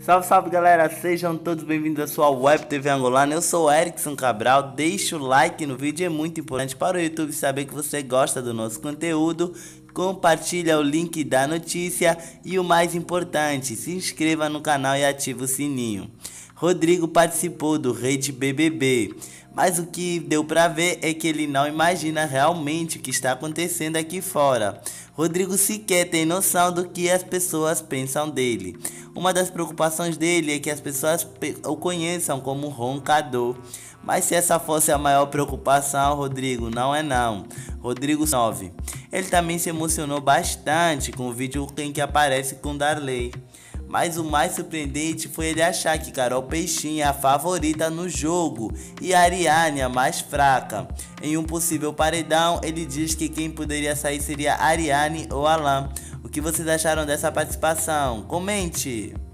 Salve, salve galera, sejam todos bem-vindos à sua Web TV Angolana. Eu sou o Erickson Cabral, deixa o like no vídeo, é muito importante para o YouTube saber que você gosta do nosso conteúdo. Compartilha o link da notícia e o mais importante, se inscreva no canal e ative o sininho. Rodrigo participou do Rede BBB, mas o que deu pra ver é que ele não imagina realmente o que está acontecendo aqui fora. Rodrigo sequer tem noção do que as pessoas pensam dele. Uma das preocupações dele é que as pessoas o conheçam como roncador. Mas se essa fosse a maior preocupação, Rodrigo, não é não. Rodrigo 9. Ele também se emocionou bastante com o vídeo em que aparece com Darley. Mas o mais surpreendente foi ele achar que Carol Peixinho é a favorita no jogo e Ariane a mais fraca. Em um possível paredão, ele diz que quem poderia sair seria Ariane ou Alan. O que vocês acharam dessa participação? Comente!